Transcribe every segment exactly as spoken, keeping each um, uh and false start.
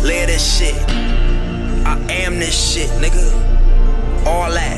Live this shit. I am this shit, nigga. All that.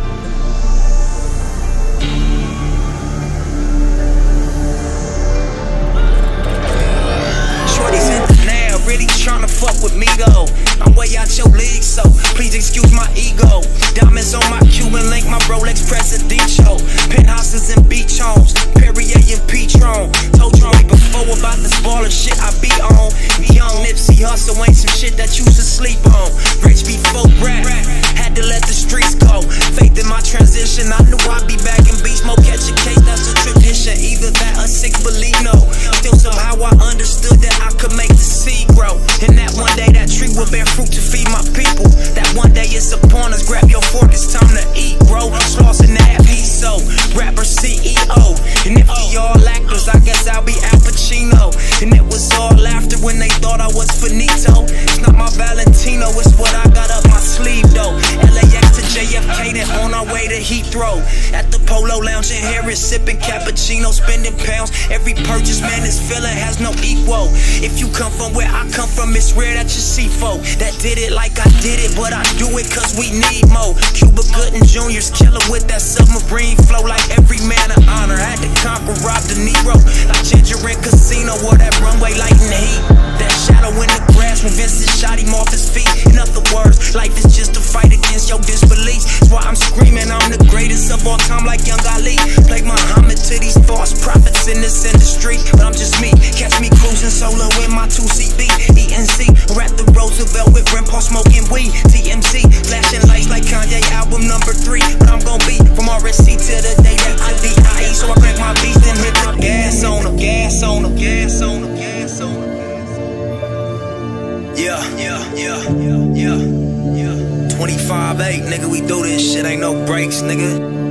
Shorty's in the now, really tryna fuck with me though. I'm way out your league, so please excuse my ego. Diamonds on my Cuban link, my Rolex Presidential. Penthouses and beach homes, Perrier and Patron. Told you way before about this baller shit I be on. Young Nipsey Hussle ain't some shit that you should sleep on. Rich before rap, had to let the streets go. Faith in my transition, I knew I'd be back in beast mode. Catch a case, that's a tradition. Either that or sick believe no. Still somehow I understood that I could make the seed grow. And that one day that tree will bear fruit to feed my people. That one day it's upon us, grab your fork, it's time to eat, bro. Slauson that piso, rapper C E O. And if we all actors, I guess I'll be Al Pacino. And it was all laughter when they thought I was finito. It's not my Valentino, it's what I got up my sleeve though. L A X to J F K, then on our way to Heathrow. At the Polo Lounge in Harris, sipping cappuccino, spending pounds. Every purchase, man, this feeling has no equal. If you come from where I come from, it's rare that you see folk that did it like I did it, but I do it cause we need more. Cuba Gooding Junior's killer with that submarine flow, like every man of honor. Had to conquer Rob De Niro, like Ginger in Casino, or that runway light in the heat. That shadow in the grass when Vincent shot him off his feet. In other words, life is just a fight against your disbelief. That's why I'm screaming I'm the greatest of all time, like Young Ali. Play my homage to these false prophets in this industry, but I'm just me. Catch me cruising solo in my two C B, E N C, or at the Roosevelt with grandpa smoking weed. T M C, flashing lights like Kanye album number three. But I'm gon' be from R S C to the day that I D I E. So I crank my beast and hit the gas on them, gas on them, gas on them, gas on them. Yeah, yeah, yeah, yeah, yeah, yeah. twenty-five eight, nigga, we do this shit, ain't no breaks, nigga.